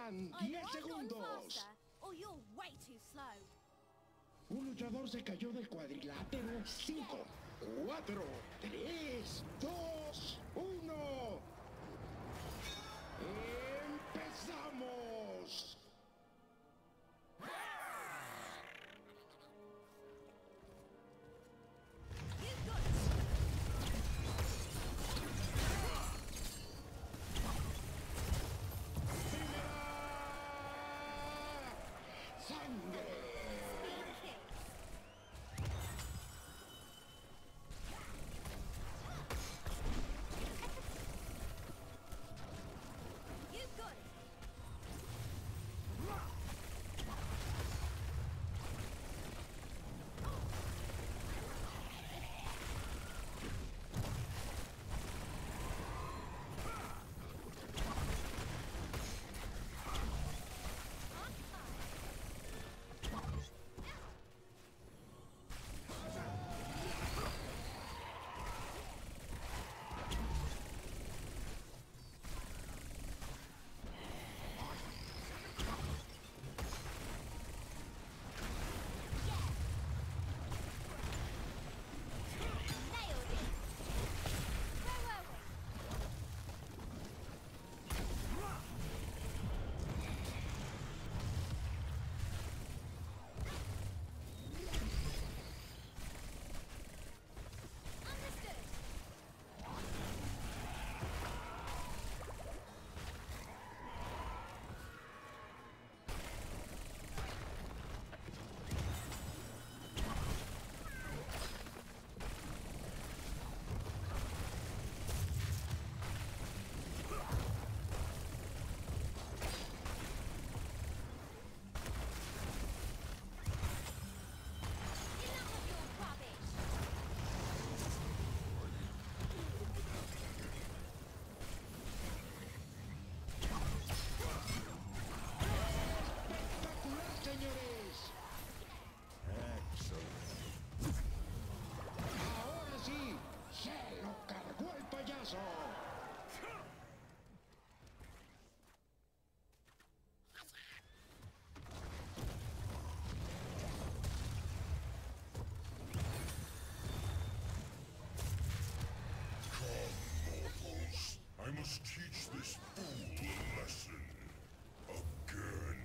quedan 10 segundos. Un luchador se cayó del cuadrilátero. 5, 4, 3, 2, 1. ¡Empezamos! I must teach this fool a lesson. Again.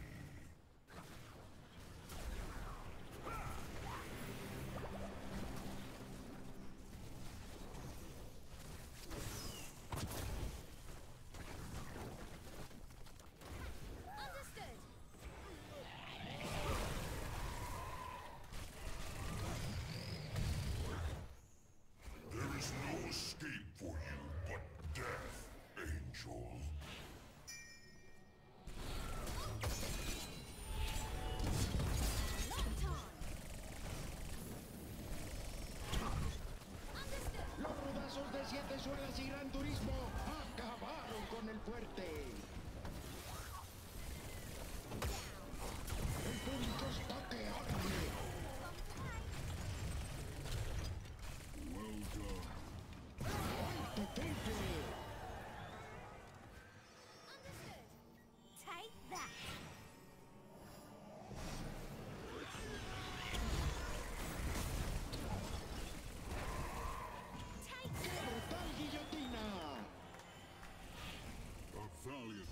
Understood. There is no escape for you but death, Angel. Los rudazos de 7 suelas y Gran Turismo acabaron con el fuerte. El público está que arde. Well done. ¡Potente! Understood. Take that. ¡Qué brutal guillotina! A valiant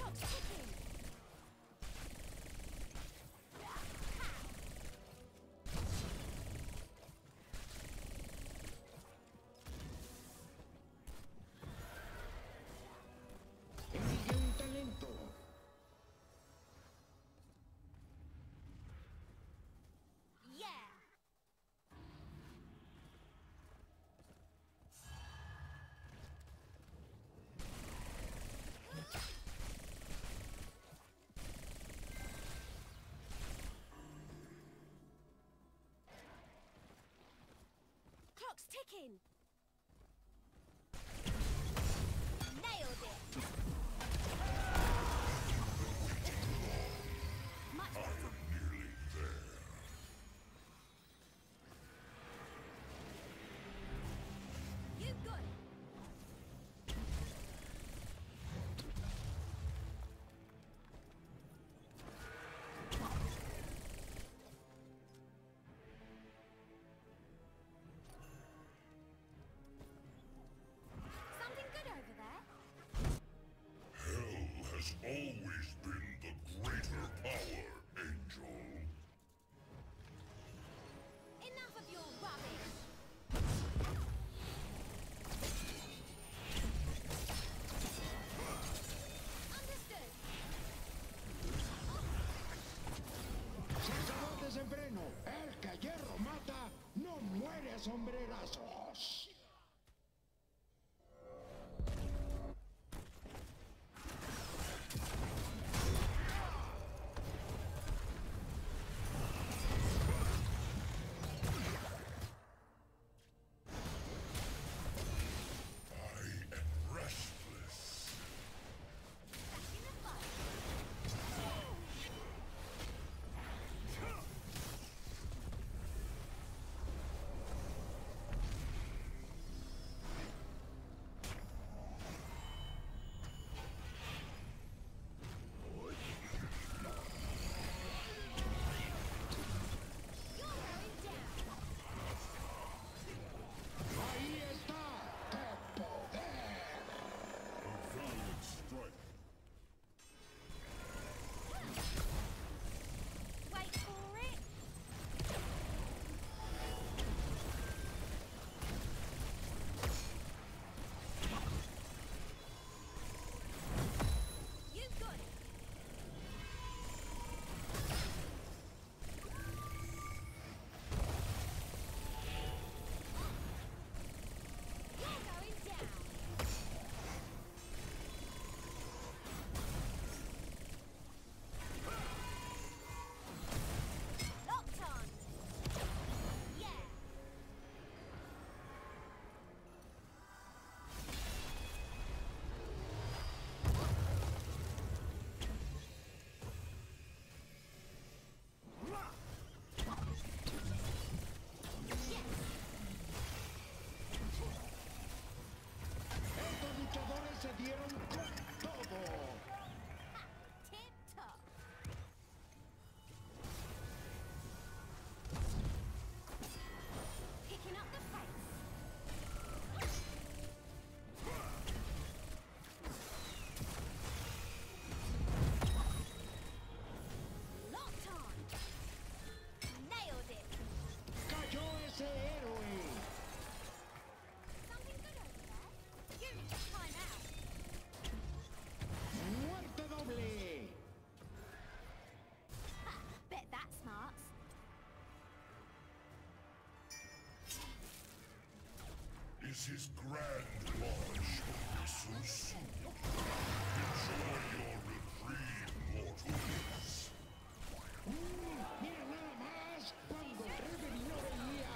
Clock's ticking. Elige un talento. Yeah. Clock's ticking. Nailed it. Much better. Nearly there. You got it. Something good over there? Hell has always been the greater power, Angel. Enough of your rubbish. Understood. Sacerdotes en freno. El que hierro mata no muere a sombrerazos. I am restless. Back in the fight. You're going down. Ahí está. ¡Qué poder! A valiant strike. Wait for it. You got it. You're going down. Locked on. Yeah. Yes. Estos luchadores se dieron con todo. Tip top. Picking up the pace. Locked on. Nailed it. Cayó ese héroe. Something good over there? You need to time out. Muerte doble. Ha, bet that smarts. Is his grand launch over so soon? Enjoy your reprieve, mortals. Mira nada más cuando Reverie no veía.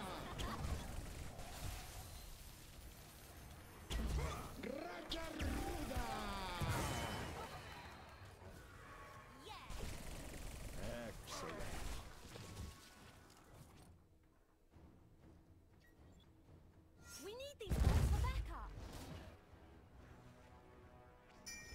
Racha ruda. Yeah. Excelente. We need these bots for backup.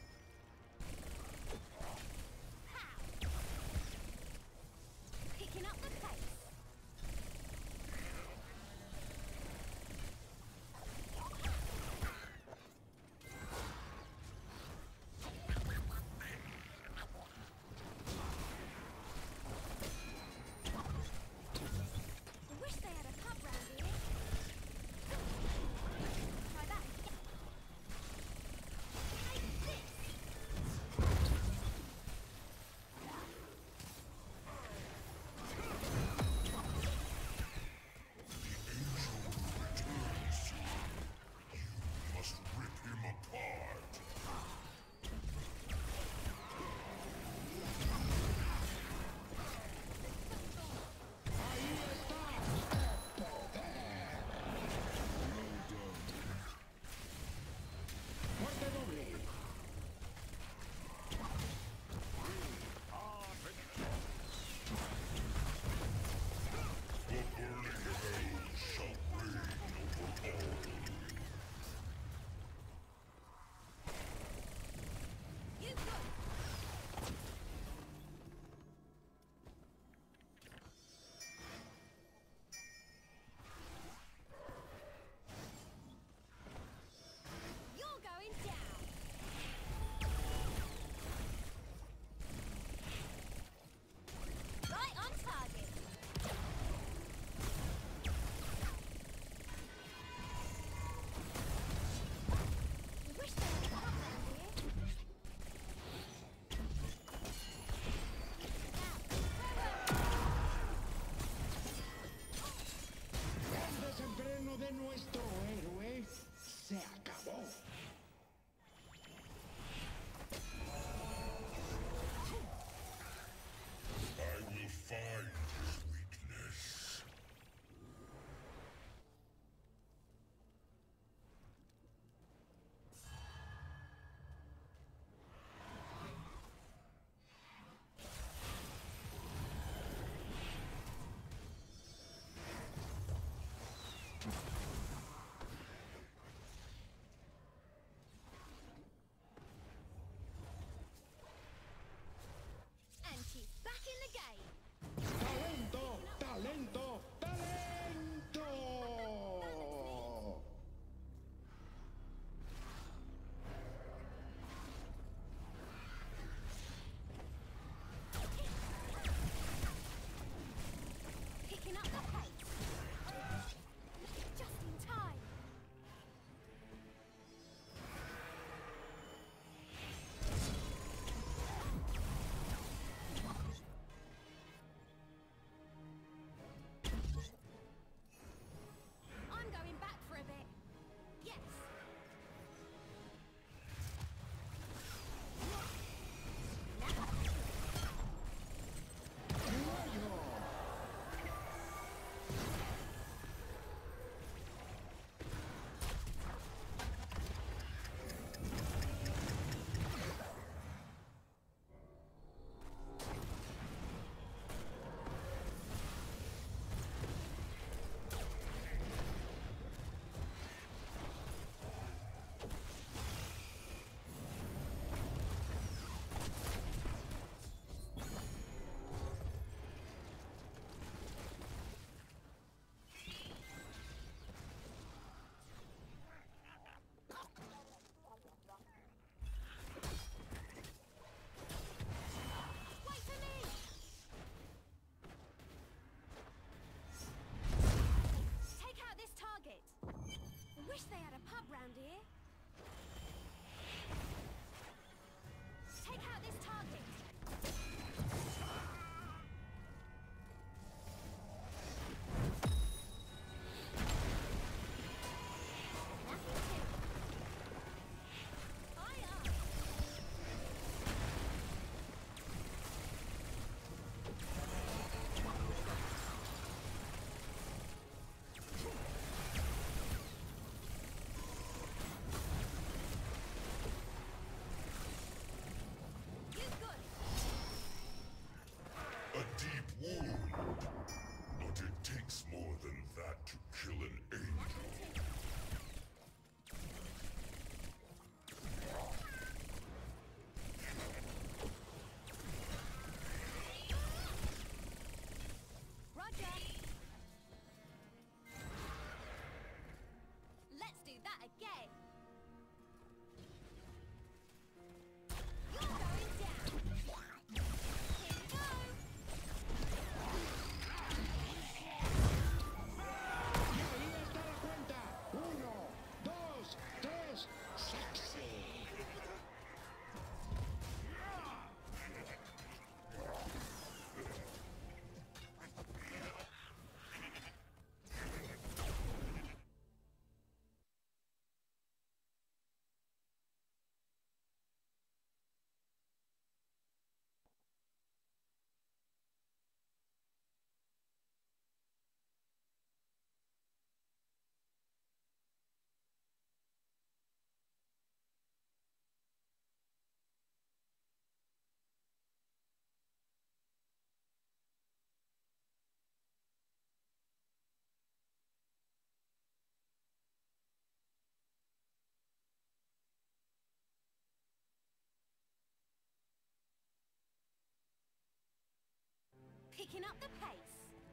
Picking up the pace.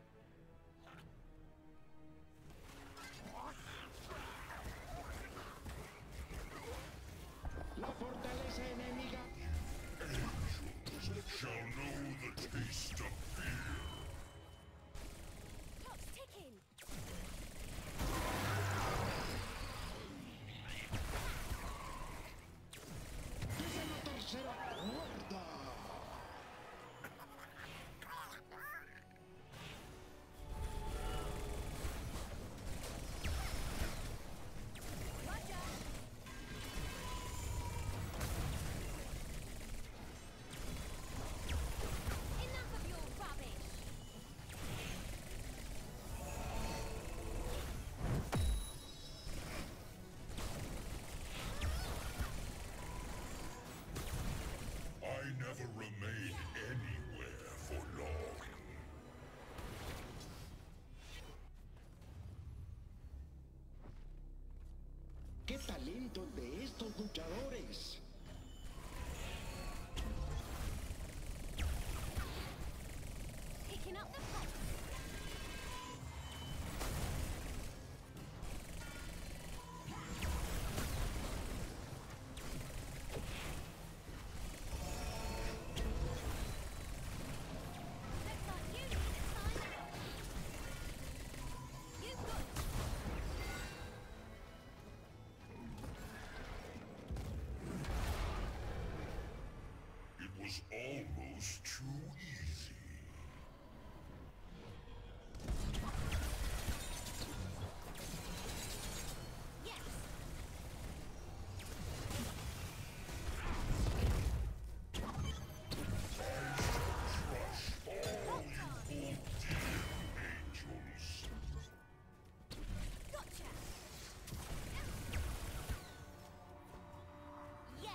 La fortaleza enemiga. Angels shall know the taste of fear. Clock's ticking. Desde la tercera cuerda. Roger. Enough of your rubbish. I never remain anywhere for long. ¡Qué talento de estos luchadores! Picking up the pace. Looks like you need a time out. You've got it. It was almost too easy. Yes. Crush all you old angels. Gotcha. Yeah.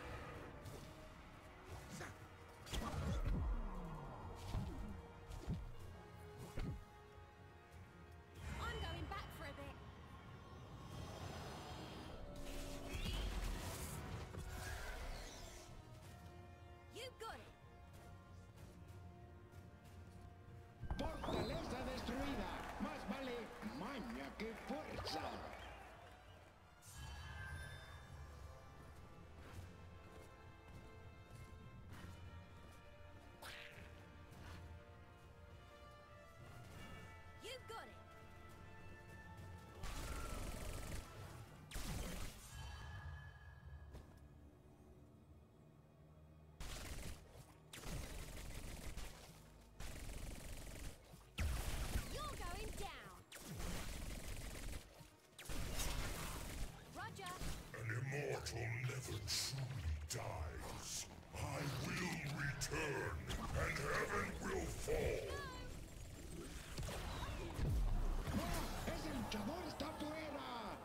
I'm going back for a bit. You got it. Fortaleza destruida. Más vale maña que fuerza. You got it. You're going down. Roger. An immortal never truly dies. I will return, and heaven will fall. ¡Ese luchador está fuera!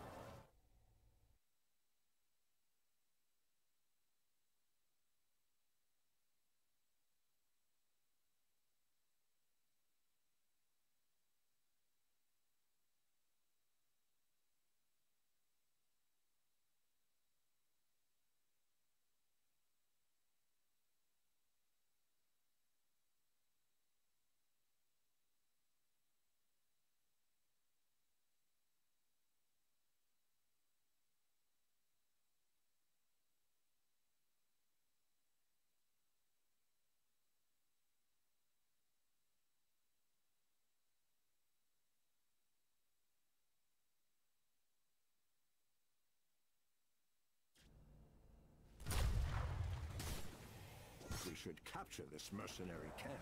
We should capture this mercenary camp.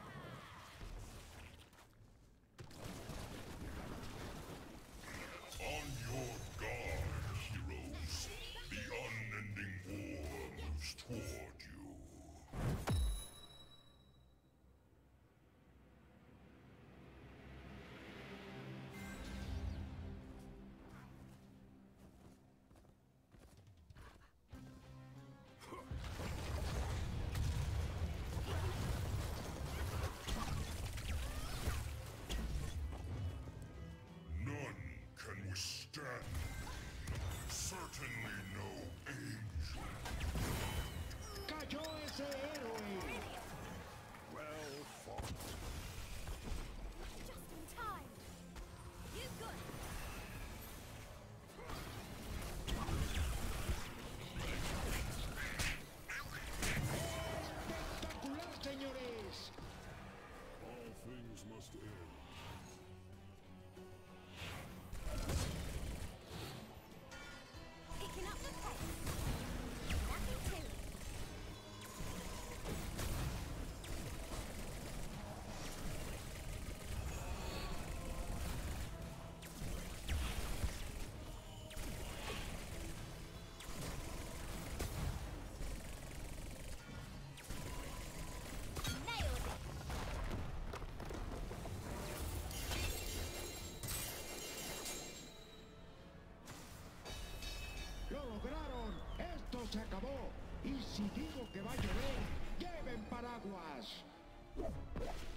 On your guard, heroes. The unending war moves toward you. None can withstand. Certainly no angel. ¡Cayó ese héroe! Well fought. se acabó. Y si digo que va a llover, lleven paraguas.